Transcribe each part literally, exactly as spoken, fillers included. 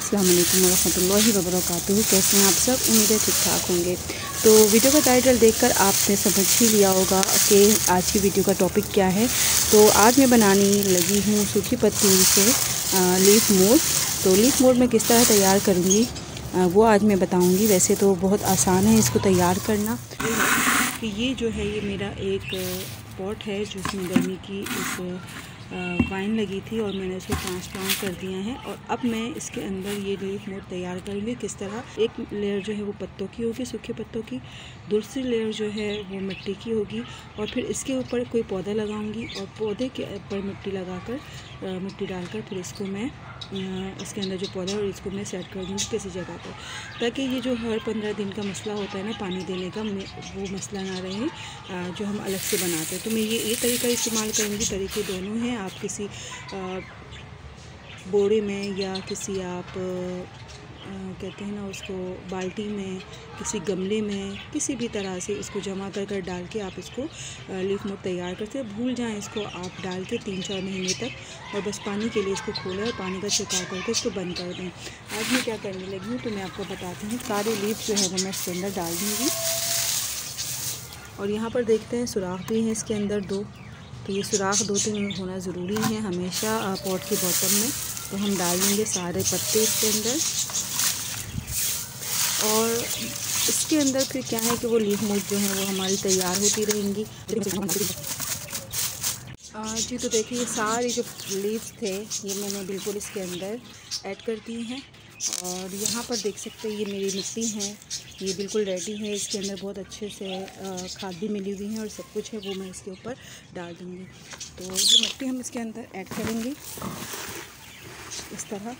अस्सलाम वालेकुम वरहमतुल्लाहि वबरकातुहू। कैसे हैं आप सब? उम्मीद है ठीक ठाक होंगे। तो वीडियो का टाइटल देखकर आपने समझ ही लिया होगा कि आज की वीडियो का टॉपिक क्या है। तो आज मैं बनाने लगी हूँ सूखी पत्तियों से लीफ मोड। तो लीफ मोड मैं किस तरह तैयार करूँगी वो आज मैं बताऊँगी। वैसे तो बहुत आसान है इसको तैयार करना। कि ये जो है ये मेरा एक पॉट है जिसमें गर्मी की इस वाइन लगी थी और मैंने उसको ट्रांसप्लांट कर दिया है। और अब मैं इसके अंदर ये लीफ मोड तैयार करूँगी। किस तरह एक लेयर जो है वो पत्तों की होगी, सूखे पत्तों की, दूसरी लेयर जो है वो मिट्टी की होगी और फिर इसके ऊपर कोई पौधा लगाऊंगी और पौधे के ऊपर मिट्टी लगाकर मिट्टी डालकर फिर इसको मैं इसके अंदर जो पौधा है और इसको मैं सेट कर दूँगी किसी जगह पर, ताकि ये जो हर पंद्रह दिन का मसला होता है ना पानी देने का, वो मसला ना रहे जो हम अलग से बनाते हैं। तो मैं ये ये तरीका इस्तेमाल करूँगी। तरीके दोनों हैं। आप किसी बोरे में या किसी आप आ, कहते हैं ना उसको बाल्टी में, किसी गमले में, किसी भी तरह से इसको जमा कर कर डाल के आप इसको लीफ मोड तैयार करते हैं। भूल जाएं इसको आप डाल के तीन चार महीने तक, और बस पानी के लिए इसको खोलें और पानी का छिड़काव करके इसको बंद कर दें। आज मैं क्या करने लगी हूँ तो मैं आपको बताती हूँ। सारे लीफ जो है वो मैं इसके अंदर डाल दूँगी और यहाँ पर देखते हैं सुराख भी हैं इसके अंदर दो। तो ये सुराख दो तीन होना ज़रूरी है हमेशा पॉट के बॉटम में। तो हम डाल देंगे सारे पत्ते इसके अंदर और इसके अंदर फिर क्या है कि वो लीफ मोड जो है वो हमारी तैयार होती रहेंगी। जी तो देखिए ये सारी जो लीव्स थे ये मैंने बिल्कुल इसके अंदर ऐड कर दी हैं और यहाँ पर देख सकते हैं ये मेरी मिट्टी है, ये बिल्कुल रेडी है। इसके अंदर बहुत अच्छे से खाद भी मिली हुई है और सब कुछ है वो मैं इसके ऊपर डाल दूँगी। तो ये मिट्टी हम इसके अंदर ऐड करेंगे इस तरह।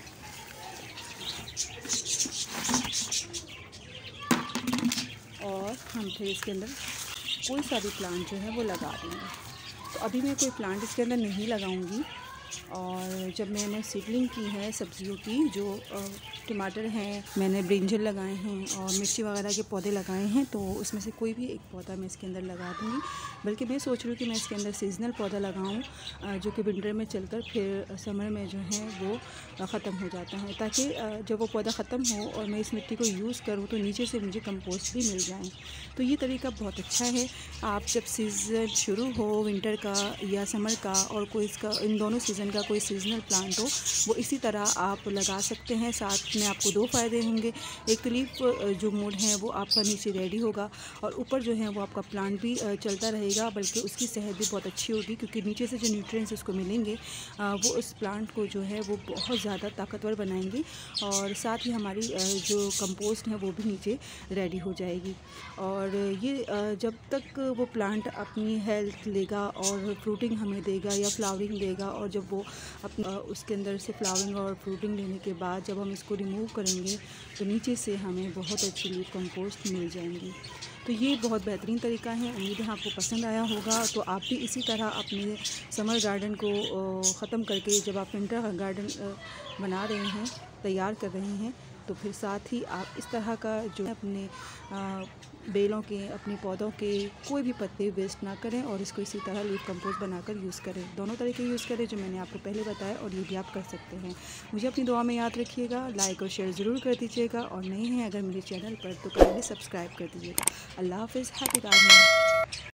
और हम फिर इसके अंदर कोई सा भी प्लांट जो है वो लगा देंगे। तो अभी मैं कोई प्लांट इसके अंदर नहीं लगाऊंगी। और जब मैंने सीडलिंग की है सब्जियों की, जो टमाटर हैं, मैंने ब्रिंजल लगाए हैं और मिर्ची वगैरह के पौधे लगाए हैं, तो उसमें से कोई भी एक पौधा मैं इसके अंदर लगा दूँगी। बल्कि मैं सोच रही हूँ कि मैं इसके अंदर सीजनल पौधा लगाऊँ जो कि विंटर में चलकर फिर समर में जो है वो ख़त्म हो जाता है, ताकि जब वो पौधा ख़त्म हो और मैं इस मिट्टी को यूज़ करूँ तो नीचे से मुझे कंपोस्ट भी मिल जाए। तो ये तरीका बहुत अच्छा है। आप जब सीज़न शुरू हो विंटर का या समर का और कोई इसका इन दोनों सीज़न का कोई सीजनल प्लांट हो वो इसी तरह आप लगा सकते हैं। साथ में आपको दो फ़ायदे होंगे। एक तो लीफ जो मोड है वो आपका नीचे रेडी होगा और ऊपर जो है वो आपका प्लांट भी चलता रहेगा, बल्कि उसकी सेहत भी बहुत अच्छी होगी, क्योंकि नीचे से जो न्यूट्रिएंट्स उसको मिलेंगे वो उस प्लांट को जो है वो बहुत ज़्यादा ताकतवर बनाएंगे और साथ ही हमारी जो कंपोस्ट है वो भी नीचे रेडी हो जाएगी। और ये जब तक वो प्लांट अपनी हेल्थ लेगा और फ्रूटिंग हमें देगा या फ्लावरिंग देगा, और जब वो अपना उसके अंदर से फ्लावरिंग और फ्रूटिंग लेने के बाद जब हम इसको रिमूव करेंगे तो नीचे से हमें बहुत अच्छी लीफ कंपोस्ट मिल जाएंगी। तो ये बहुत बेहतरीन तरीका है। उम्मीद है आपको पसंद आया होगा। तो आप भी इसी तरह अपने समर गार्डन को ख़त्म करके जब आप विंटर गार्डन बना रहे हैं, तैयार कर रहे हैं, तो फिर साथ ही आप इस तरह का जो अपने बेलों के, अपने पौधों के कोई भी पत्ते वेस्ट ना करें और इसको इसी तरह लीफ कंपोस्ट बनाकर यूज़ करें। दोनों तरीके यूज़ करें जो मैंने आपको पहले बताया, और ये भी आप कर सकते हैं। मुझे अपनी दुआ में याद रखिएगा, लाइक और शेयर ज़रूर कर दीजिएगा, और नए हैं अगर मेरे चैनल पर तो काइंडली सब्सक्राइब कर दीजिएगा। अल्लाह हाफ़िज़, हैप्पी गार्डनिंग।